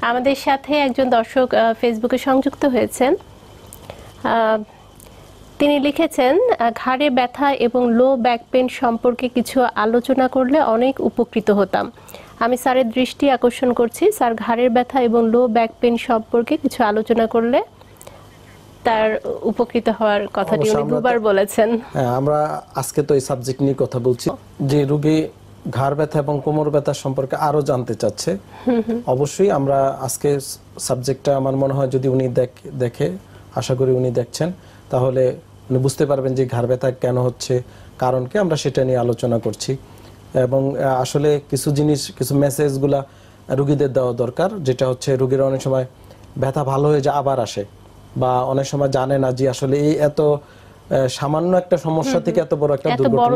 আমাদের সাথে একজন দর্শক ফেসবুকে সংযুক্ত হয়েছেন। তিনি লিখেছেন, ঘাড়ে ব্যথা এবং লো ব্যাক পেন সম্পর্কে কিছু আলোচনা করলে অনেক উপকৃত হতাম। আমি স্যারের দৃষ্টি আকর্ষণ করছি, স্যার ঘাড়ের ব্যথা এবং লো ব্যাক পেন সম্পর্কে কিছু আলোচনা করলে তার উপকৃত হওয়ার কথাটি উনি দুবার বলেছেন। হ্যাঁ, আমরা আজকে তো এই সাবজেক্ট নিয়ে কথা বলছি। যে রোগী ঘাড় ব্যথা এবং কোমর ব্যথা সম্পর্কে আরো জানতে চাচ্ছে, অবশ্যই আমরা আজকে সাবজেক্টটা আমার মনে হয় যদি উনি দেখে, আশা করি উনি দেখছেন, তাহলে উনি বুঝতে পারবেন যে ঘাড় ব্যথা কেন হচ্ছে, কারণকে আমরা সেটা নিয়ে আলোচনা করছি। এবং আসলে কিছু জিনিস, কিছু মেসেজগুলা রোগীদের দেওয়া দরকার, যেটা হচ্ছে রোগীরা অনেক সময় ব্যথা ভালো হয়ে যায় আবার আসে, বা অনেক সময় জানে না যে আসলে এই এত সামান্য একটা সমস্যা থেকে এত বড় একটা দুর্ঘটনা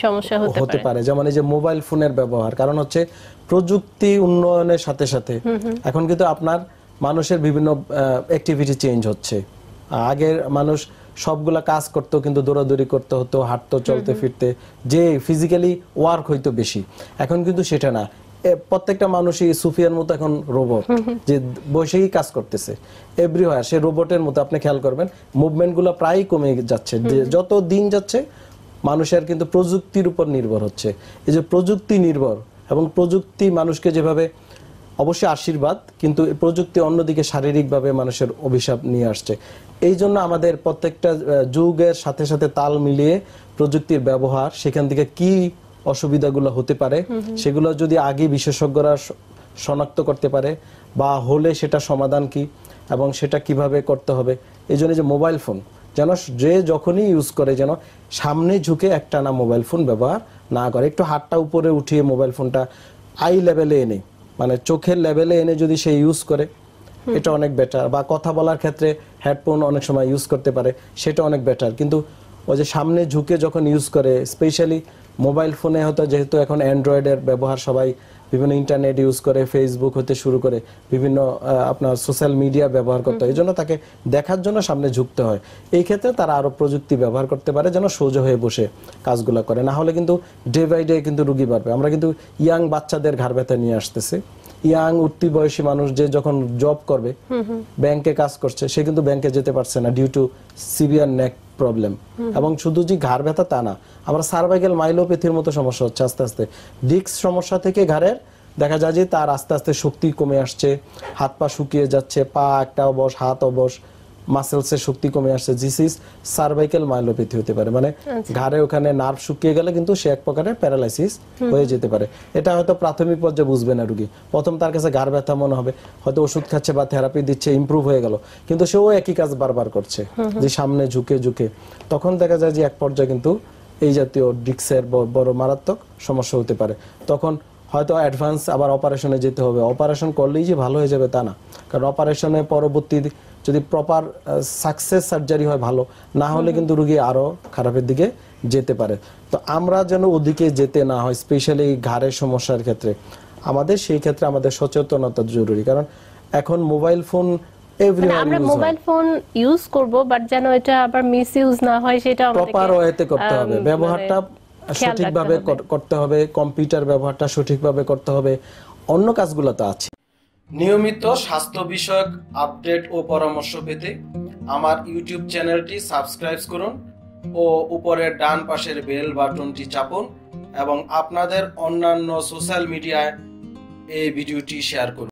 হতে পারে। যেমন এই যে মোবাইল ফোনের ব্যবহার, কারণ হচ্ছে প্রযুক্তি উন্নয়নের সাথে সাথে এখন কিন্তু আপনার মানুষের বিভিন্ন অ্যাক্টিভিটি চেঞ্জ হচ্ছে। আগের মানুষ সবগুলা কাজ করতো, কিন্তু দৌড়াদৌড়ি করতে হতো, হাঁটতো, চলতে ফিরতে, যে ফিজিক্যালি ওয়ার্ক হইতো বেশি। এখন কিন্তু সেটা না, প্রত্যেকটা মানুষই সুফিয়ার মতো এখন রোবট, যে বসেই কাজ করতেছে এভরিওয়্যার। সে রোবটের মতো আপনি খেয়াল করবেন মুভমেন্টগুলো প্রায় কমে যাচ্ছে। যত দিন যাচ্ছে মানুষের কিন্তু প্রযুক্তির উপর নির্ভর হচ্ছে। এই যে প্রযুক্তি নির্ভর, এবং প্রযুক্তি মানুষকে যেভাবে অবশ্যই আশীর্বাদ, কিন্তু প্রযুক্তি অন্যদিকে শারীরিকভাবে মানুষের অভিশাপ নিয়ে আসছে। এই জন্য আমাদের প্রত্যেকটা যুগের সাথে সাথে তাল মিলিয়ে প্রযুক্তির ব্যবহার, সেখান থেকে কি অসুবিধাগুলো হতে পারে সেগুলো যদি আগে বিশেষজ্ঞরা শনাক্ত করতে পারে, বা হলে সেটা সমাধান কি এবং সেটা কিভাবে করতে হবে। এই জন্য যে মোবাইল ফোন যেন যে যখনই ইউজ করে যেন সামনে ঝুঁকে একটানা মোবাইল ফোন ব্যবহার না করে, একটু হাতটা উপরে উঠিয়ে মোবাইল ফোনটা আই লেভেলে এনে, মানে চোখের লেভেলে এনে যদি সে ইউজ করে, এটা অনেক বেটার। বা কথা বলার ক্ষেত্রে হেডফোন অনেক সময় ইউজ করতে পারে, সেটা অনেক বেটার। কিন্তু ওই যে সামনে ঝুঁকে যখন ইউজ করে, স্পেশালি মোবাইল ফোনে হয়তো, যেহেতু এখন অ্যান্ড্রয়েডের ব্যবহার, সবাই বিভিন্ন ইন্টারনেট ইউজ করে, ফেসবুক হতে শুরু করে বিভিন্ন আপনার সোশ্যাল মিডিয়া ব্যবহার করতে হয়, এই জন্য তাকে দেখার জন্য সামনে ঝুঁকতে হয়। এই ক্ষেত্রে তারা আরো প্রযুক্তি ব্যবহার করতে পারে যেন সোজা হয়ে বসে কাজগুলো করে, না হলে কিন্তু ডে বাই ডে কিন্তু রোগী বাড়বে। আমরা কিন্তু ইয়াং বাচ্চাদের ঘাড় ব্যথা নিয়ে আসতেছি। ইয়াং উঠতি বয়সী মানুষ যে যখন জব করবে, ব্যাংকে কাজ করছে, সে কিন্তু ব্যাংকে যেতে পারছে না due to severe neck problem. এবং শুধু যে ঘাড় ব্যথা তা না, আমরা সার্ভাইকাল মাইলোপ্যাথির মতো সমস্যা হচ্ছে আস্তে আস্তে। ডিস্ক সমস্যা থেকে ঘাড়ের দেখা যায় যে তার আস্তে আস্তে শক্তি কমে আসছে, হাত পা শুকিয়ে যাচ্ছে, পা একটা অবশ, হাত অবশ, মাসেলসের শক্তি কমে আসছে। দিস ইজ সার্ভাইকাল মাইলোপ্যাথি হতে পারে, মানে ঘাড়ে ওখানে নার্ভ শুকিয়ে গেলে কিন্তু সে এক প্রকারের প্যারালাইসিস হয়ে যেতে পারে। এটা হয়তো প্রাথমিক পর্যায়ে বুঝবে না রোগী, প্রথম তার কাছে ঘাড় ব্যথা মনে হবে, হয়তো ওষুধ খাচ্ছে বা থেরাপি দিচ্ছে, ইমপ্রুভ হয়ে গেল, কিন্তু সেও একই কাজ বারবার করছে, যে সামনে ঝুঁকে ঝুঁকে। তখন দেখা যায় যে এক পর্যায়ে কিন্তু এই জাতীয় ডিস্কের বড় মারাত্মক সমস্যা হতে পারে। তখন হয়তো অ্যাডভান্স আবার অপারেশনে যেতে হবে। অপারেশন করলেই যে ভালো হয়ে যাবে তা না, কারণ অপারেশনে পরবর্তী যদি প্রপার সাকসেস সার্জারি হয় ভালো, না হলে কিন্তু রোগী আরো খারাপের দিকে যেতে পারে। তো আমরা যেন ওদিকে যেতে না হয়, স্পেশালি ঘাড়ের সমস্যার ক্ষেত্রে আমাদের, সেই ক্ষেত্রে আমাদের সচেতনতা জরুরি। কারণ এখন মোবাইল ফোন আমরা মোবাইল ফোন ইউজ করব, বাট যেন এটা আবার মিস ইউজ না হয়, সেটা আমাদেরকে প্রপার ওয়েতে করতে হবে। ব্যবহারটা সঠিকভাবে করতে হবে, কম্পিউটার ব্যবহারটা সঠিকভাবে করতে হবে, অন্য কাজগুলো তো আছে। নিয়মিত স্বাস্থ্য বিষয়ক আপডেট ও পরামর্শ পেতে আমার ইউটিউব চ্যানেলটি সাবস্ক্রাইব করুন ও উপরের ডান পাশের বেল বাটনটি চাপুন, এবং আপনাদের অন্যান্য সোশ্যাল মিডিয়ায় এই ভিডিওটি শেয়ার করুন।